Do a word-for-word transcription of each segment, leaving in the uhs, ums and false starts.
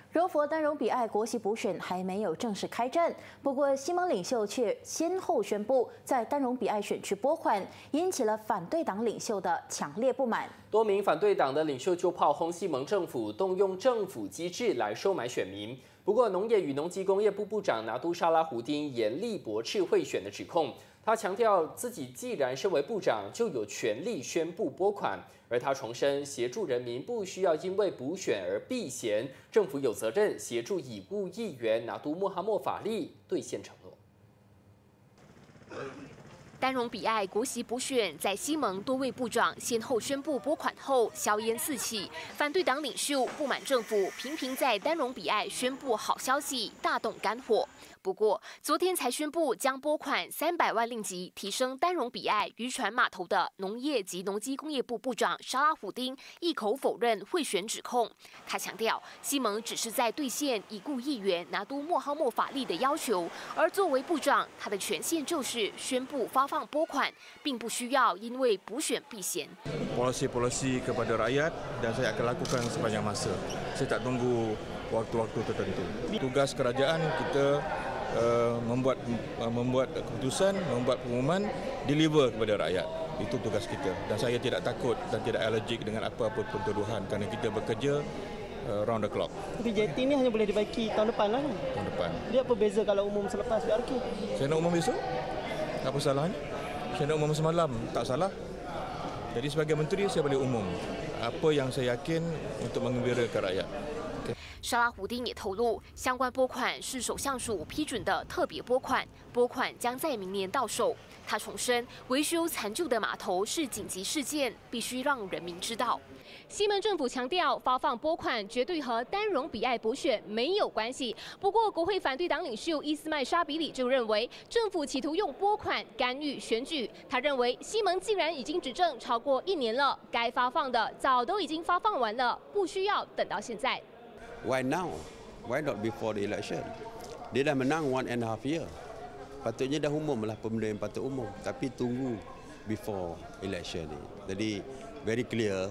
柔佛丹荣比爱国席补选还没有正式开战，不过西盟领袖却先后宣布在丹荣比爱选区拨款，引起了反对党领袖的强烈不满。 多名反对党的领袖就炮轰西盟政府动用政府机制来收买选民。不过，农业与农机工业部部长拿督沙拉胡丁严厉驳斥贿选的指控。他强调，自己既然身为部长，就有权利宣布拨款。而他重申，协助人民不需要因为补选而避嫌，政府有责任协助已故议员拿督穆哈默法利兑现承诺。 丹荣比爱国席补选在西盟多位部长先后宣布拨款后，硝烟四起，反对党领袖不满政府频频在丹荣比爱宣布好消息，大动肝火。不过，昨天才宣布将拨款三百万令吉提升丹荣比爱渔船码头的农业及农机工业部部长沙拉胡丁一口否认贿选指控。他强调，西盟只是在兑现已故议员拿督穆哈默法利的要求，而作为部长，他的权限就是宣布发放拨款，并不需要因为补选避嫌。 Polisi-polisi kepada rakyat dan saya akan lakukan sepanjang masa. Saya tak tunggu waktu-waktu tertentu. Tugas kerajaan kita uh, membuat uh, membuat keputusan, membuat pengumuman, deliver kepada rakyat. Itu tugas kita. Dan saya tidak takut dan tidak alergik dengan apa-apa pun tuduhan kerana kita bekerja uh, round the clock. Tapi J T ni hanya boleh dibaiki tahun depan lah kan? Tahun depan. Dia apa beza kalau umum selepas B R Q? Saya nak umum besok. Apa salahnya? Saya nak umum semalam, tak salah. Jadi sebagai menteri saya boleh umum apa yang saya yakin untuk menggembirakan rakyat. 沙拉胡丁也透露，相关拨款是首相署批准的特别拨款，拨款将在明年到手。他重申，维修残旧的码头是紧急事件，必须让人民知道。西盟政府强调，发放拨款绝对和丹荣比爱补选没有关系。不过，国会反对党领袖伊斯麦沙比里就认为，政府企图用拨款干预选举。他认为，西盟既然已经执政超过一年了，该发放的早都已经发放完了，不需要等到现在。 Why now? Why not before the election? Dia dah menang one and a half year. Patutnya dah umum lah benda yang patut umum. Tapi tunggu before election ni. Jadi very clear.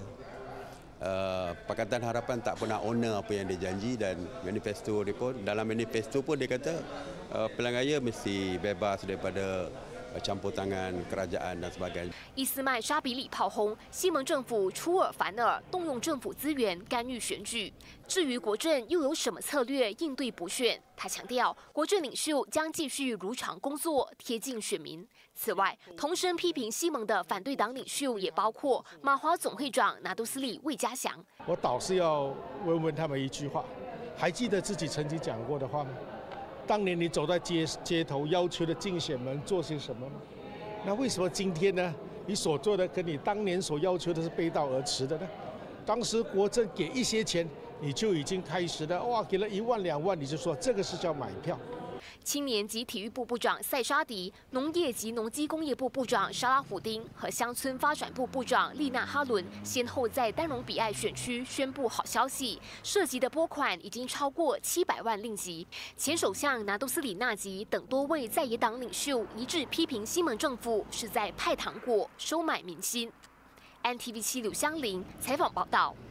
Uh, Pakatan Harapan tak pernah honor apa yang dia janji dan manifesto dia pun dalam manifesto pun dia kata uh, pilihan raya mesti bebas daripada campur tangan kerajaan dan sebagainya. 伊斯麦沙比里炮轰西盟政府出尔反尔，动用政府资源干预选举。至于国政又有什么策略应对补选？他强调，国政领袖将继续如常工作，贴近选民。此外，同声批评西盟的反对党领袖也包括马华总会长拿督斯里魏家祥。 我倒是要问问他们一句话，还记得自己曾经讲过的话吗？ 当年你走在街街头，要求的竞选们做些什么吗？那为什么今天呢？你所做的跟你当年所要求的是背道而驰的呢？当时国政给一些钱，你就已经开始了，哇，给了一万两万，你就说这个是叫买票。 青年及体育部部长塞沙迪、农业及农机工业部部长沙拉胡丁和乡村发展部部长丽娜哈伦先后在丹荣比爱选区宣布好消息，涉及的拨款已经超过七百万令吉。前首相拿督斯里纳吉等多位在野党领袖一致批评西盟政府是在派糖果、收买民心。N T V 七刘香玲采访报道。